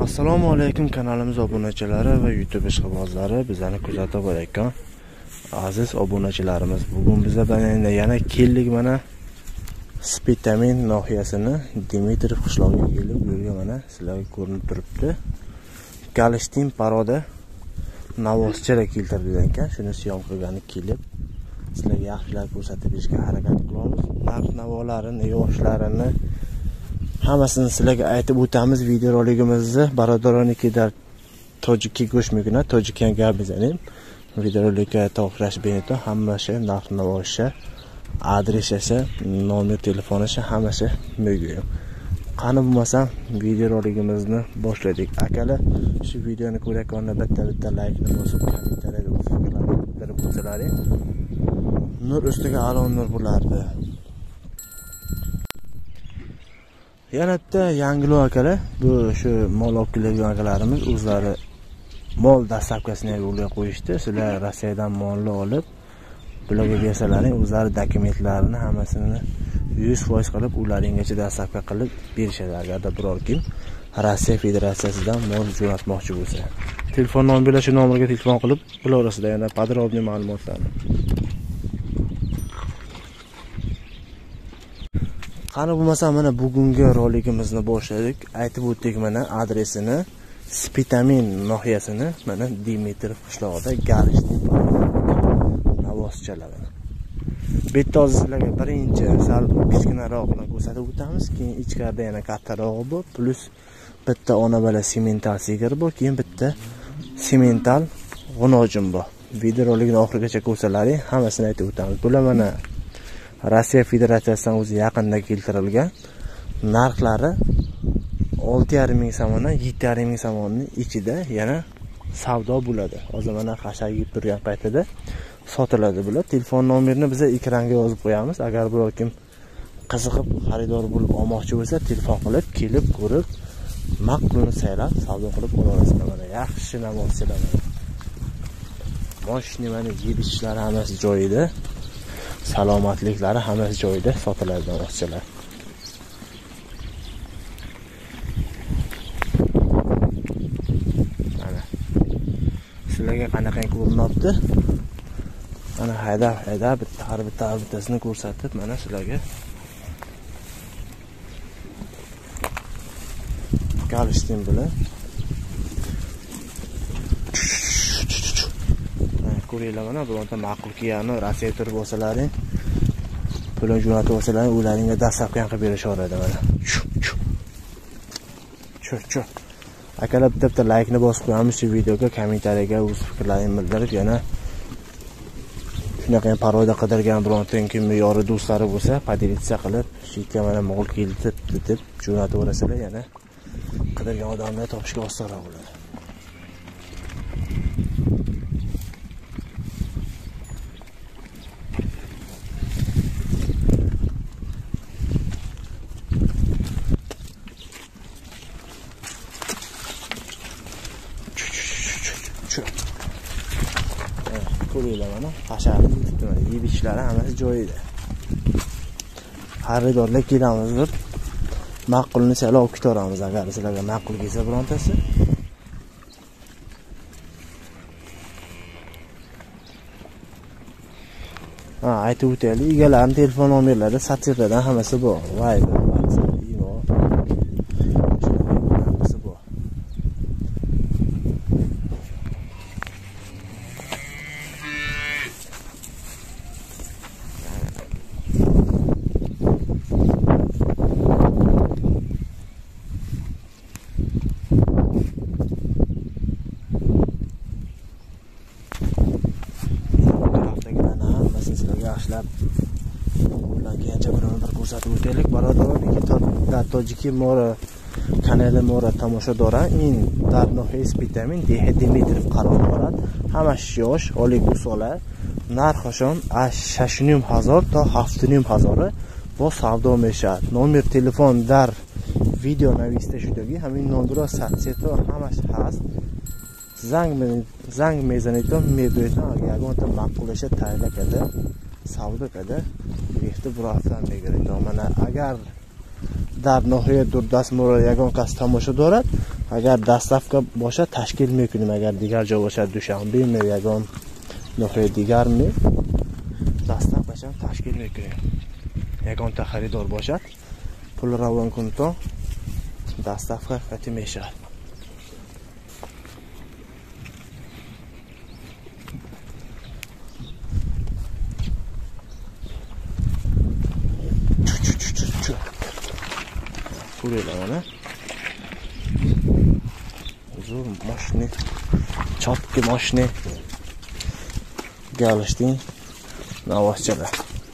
Assalomu alaykum kanalimiz obunachilari va YouTube ishqibozlari, bizani kuzatib borayotgan aziz obunachilarimiz. Bugun biz bilan yana keldik mana Spitamin nohiyasini Dimitriyev qishlog'iga kelib, bu yerga mana sizlarga ko'rinib turibdi. Galishtin paroda navoschalar keltirgan ekan, shuni siyom qilgani kelib sizlarga yaxshilar ko'rsatib berishga harakat qilamiz. Narx-navolarini, yoshlarini hammasini sizlarga aytib o'tamiz videoroligimizni. Barodaronikida tojiki go'shmigina, tojikan gabizanim. Videorolikka to'xtash beneto hammasi narx-navosha, adresasi, nomer telefonishi hammasi mavjud. Qani bo'lmasam videoroligimizni boshladik. Akalar, shu videoni ko'rayotganda bitta like-ni bosib, kommentariyaga o'z fikrlaringizni bildirib qo'ysalaring. Nur ustiga a'lo nur bo'lardi. Yana bitta yangilov akalar, bu shu mol olib kelgan akalarimiz o'zlari mol dastlabkasini yo'lga qo'yishdi. Sizlar Rossiyadan molni olib, bularga bersalaring, o'zlari dokumentlarini hammasini 100% qilib, ulargacha dastlabka qilib berishadi. Agarda biror kim Rossiya Federatsiyasidan mol jo'natmoqchi bo'lsa, telefon nomeri shu nomerga telefon qilib, ular orasida yana podrobniy ma'lumotlarni. Qani bo'lmasa mana bugungi roligimizni boshladik. Aytib o'tdik mana adresini, Spitamin nohiyasini, mana Dimitriyev qishlog'ida Galishtin navoschalar. Bu yerda sizlarga birinchi sal kichkinaroqni ko'rsatib o'tamiz, keyin ichkarida yana kattarog'i bor, plus bitta ona bola semental sigir bor, keyin bitta semental g'unojim bor. Videorolikni oxirigacha ko'rsalaring, hammasini aytib o'tamiz. Bular mana Rossiya Federatsiyasidan o'zi yaqinda keltirilgan. Narxlari 6,5 ming so'mdan 7,5 ming so'mning ichida yana savdo bo'ladi. Hozir mana qashaq yeb turgan paytida sotiladi bular. Telefon nomerini biz ekranga yozib qo'yamiz. Agar biror kim qiziqib xaridor bo'lib olmoqchi bo'lsa, telefon qilib, kelib ko'rib, maqbulni saylab savdo qilib olasizlar. Mana yaxshi navoschalar. Moshina mana yeb-ichishlari hammasi joyida. Salomatliklari hammasi joyida sotiladi navoschalar. Mana sizlarga qanaqa ko'rinyapti? Mana hayda bittasini ko'rsatib, mana sizlarga Galishtin bilan ko'ringlar, mana bironta ma'qul kiyani Rossiya turib bo'lsalaring, pulni jo'natib bo'lsalaring, ularga dastlabki qilib berishaveradi mana. Chu. Akalar bitta like-ni bosib qo'yamiz shu videoga, kommentariyaga o'z fikrlaringizni bildirib, yana shunaqa paroda qidirgan bironta kim me'yori do'stlari bo'lsa, podelitsa qilib, shu yerga mana mol keltirib deb jo'natib o'rasalar, yana qidirgan odamlar topishga osonroq bo'ladi. Ko'ringlar mana, qashaqni tutdi, yeb-ichishlari hammasi joyida. Xaridorlar kelamiz deb ma'qulni saylab olib ketaveramiz, agar sizlarga ma'qul kelsa birontasi. Aytib o'taylik, egalarining telefon nomerlari satirdan hammasi bor. Viber, WhatsApp, imo. Hammasi bor. Yaxshilab ularga bir ko'rsatib o'taylik. Barodaronikida tojiki mora kanali mora tomosha dora in dar nohiya Spitamin Dimitriyev qaror borad. Hammash yosh, oliy usolar, narxoshon 6000 ta 7000 bo savdo meshat. Nomer telefon dar video navista shudagi همین نمره ساتسیتو همش هست. زنگ میزنید و میگوید اگر اون تو مقولش تایید کرده سودا کرده بیشتر برافتن میگیرید. من اگر در ناحیه دوردست مورد یگان کس تماشا دارد Agar dastavka bo'lsa tashkil میکنیم agar دیگر جا باشه دوشنبه می یگان نفر دیگر می دستافکشان تشکیل میکنیم یگان تا خریدار باشد پول روان کن تا دستافکه قطعی میشه پولی لامانه زور ماشینی چاپکی ماشینی geliştin navaşçılar.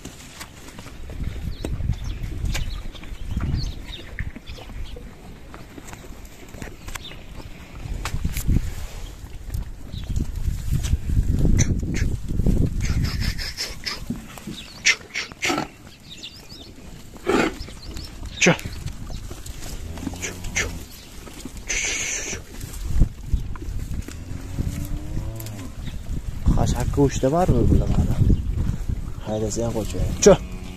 Kaç hakkı uçta var mı burada bana? Haydi sen koç ver. Çö.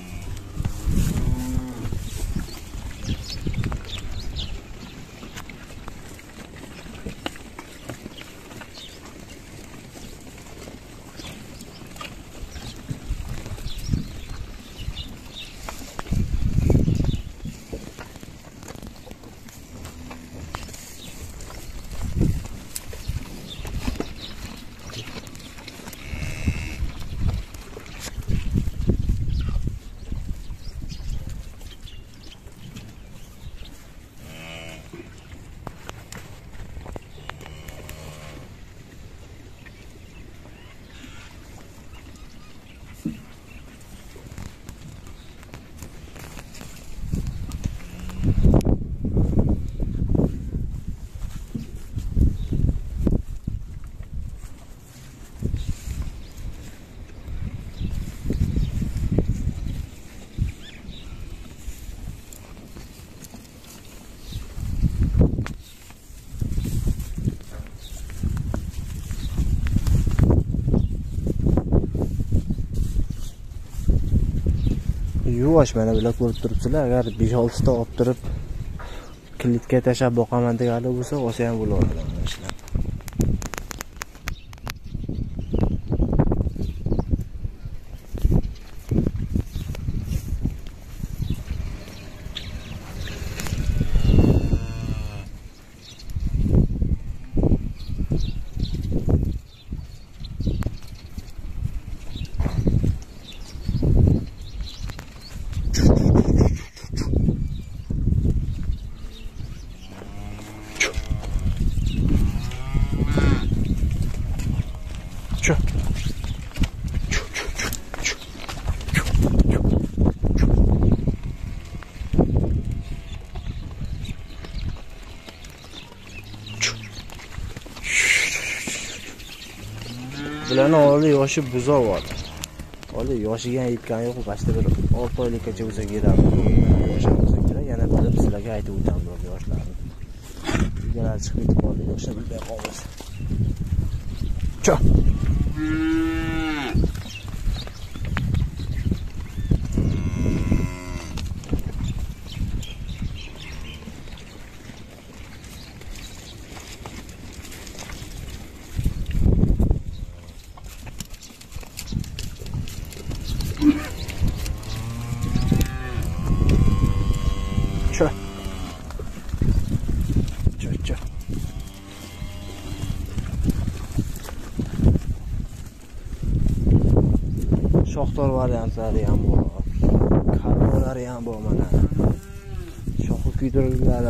Yuvaş mana bular ko'rib turibsizlar, agar 5-6 ta olib turib kilitga tashab boqaman deganlar bo'lsa, olsa ham bo'laveradi mana ishlar. Bularning oli yoshi buzoq. Oli yoshiga yetgani yo'q, bashda bir 6 oylikgacha bo'lsa kerak. Yoshi bo'lsa kerak. Yana bilib sizlarga aytib o'taman bu yoshlarni. Uyg'onar chiqib ketib qoldi, yoshi bilmay qolmas. Cho. Shoxtor variantlari ham bor. Karbolari ham bor mana. Shoxi kuydirilganlar.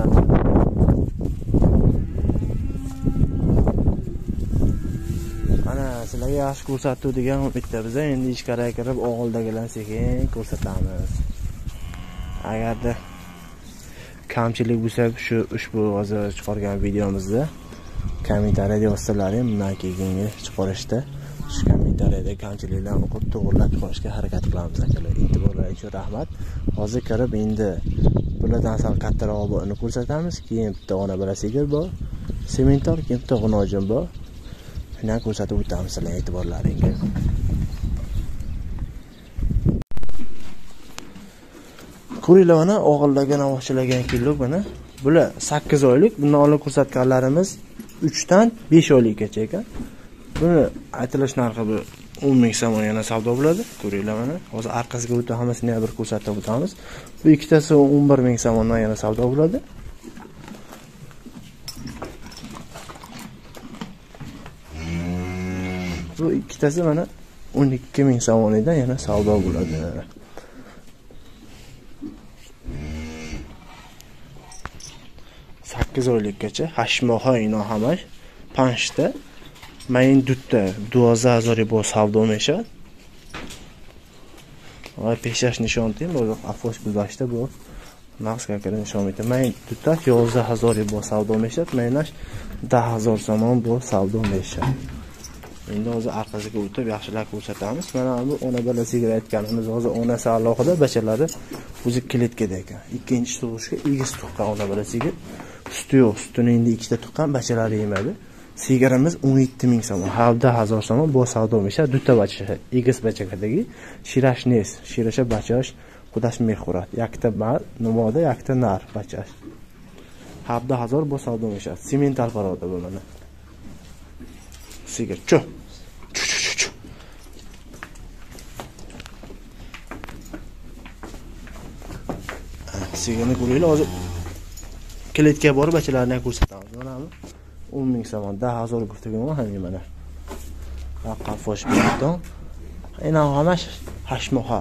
Mana sizlarga yaxshi ko'rsatuvdigan umidda biz endi ichkariga kirib og'ildagilarni sekin ko'rsatamiz. Agarda kamchilik bo'lsa shu ushbu hozir chiqargan videomizda kommentariyada yozsalaring, bundan keyingi chiqarishda shu kommentariyada kamchiliklarni o'qib to'g'rilab chiqarishga harakat qilamiz akalar. E'tiborlaringiz uchun rahmat. Hozir kirib endi bulardan sal kattaroq bo'lini ko'rsatamiz. Keyin bitta ona bola sigir bor, sementor, keyin bitta g'unojim bor. Shuni ko'rsatib o'tamiz sizlarga e'tiborlaringizga. Ko'ringlar mana og'irlagan, ovochalagan kilo mana. Bular 8 oylik. Bundan oldin ko'rsatganlarimiz 3 dan 5 oylikgacha ekan. Buni aytilish narxi bu 10 ming so'm yana savdo bo'ladi. Ko'ringlar mana. Hozir orqasiga o'tib hammasini bir ko'rsatib o'tamiz. Bu ikkitasi 11 ming so'mdan yana savdo bo'ladi. Bu ikkitasi mana 12 ming so'mdan yana savdo bo'ladi. oylikgacha hashmoha ino hamash panchta mayin dutta 12000 bu savdo meshad. Va peshash nishon tem bu afosh guzashta bu naqs kakara nishon meta. Mayin dutta 11000 bu savdo meshad. Maynash 10000 so'm bu savdo meshad. Endi hozir orqasiga o'tib yaxshilab ko'rsatamiz. Mana bu ona balasiga aytganimiz hozir onasi alohida bachalari o'zi klitkada ekan. Ikkinchi tug'ishga egiz tuqqan ona balasiga. Suti yo'q, sutini endi ikkita tuqqan bachalari yemadi. Sigaramiz 17 ming so'm. Havda 1000 so'm bu savdo misha dutta bacha. Egiz bachakadagi shirashnes, shirasha bachash, qudash mehrat. Yakta bar, numoda yakta nar bachash. Havda 1000 bu savdo misha. Semental paroda bu mana. Sigar chu. Sigarni ko'ringlar hozir klitka borib bachalarni ko'rsatamiz. Mana bu 10 ming so'm, 10000 guftagan ham mana. Qafosh bilan. Ina hamash hashmoha.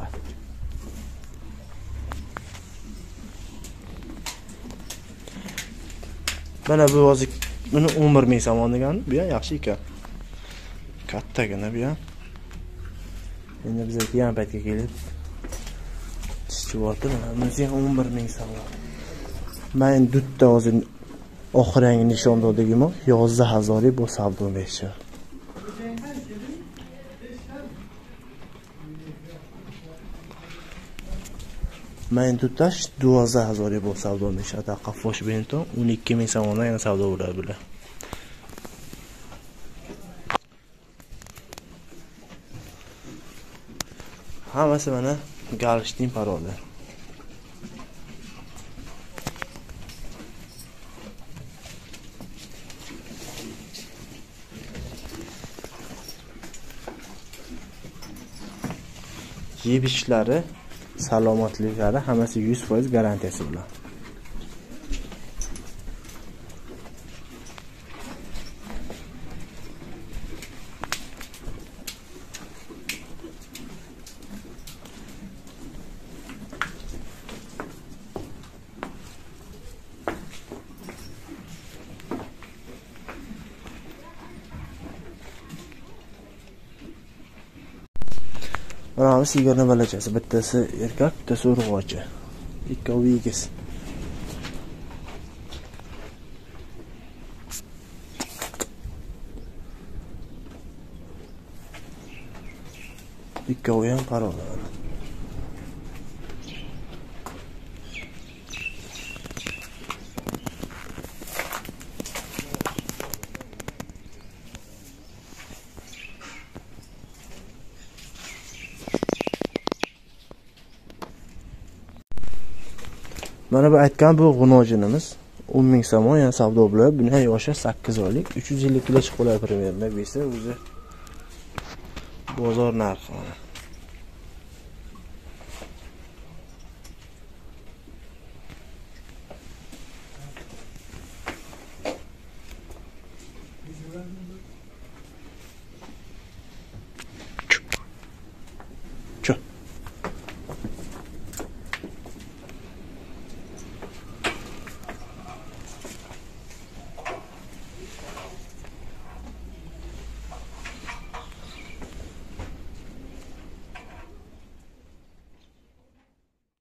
Mana bu hozir buni 11 ming so'm degan, bu ham yaxshi ekan. Kattagina bu ham. Endi biz ham paytga kelib chiqib bizga 11 ming so'm. Men dutta hozir oxirangi nishondodagimi 11000 bu savdo meshcha. Men dutash 12000 bu savdo meshcha. Qafosh bento 12 ming so'mdan yana savdo bo'ladi bular. Hammasi mana galishtin parola. Yeb ishlari, salomatliklari hammasi 100% garantiyasi bilan. Mana sigarni balachasi, bittasi erkak, bittasi urg'ochi. Ikkovi egiz. Ikkovi ham parola. Mana bu aytgan bu g'unojinimiz 10 ming so'm yana savdo bo'ladi. Buni yoshi 8 oylik, 350 kilo chiqib qoladi primерно. Besa o'zi bozor narxi.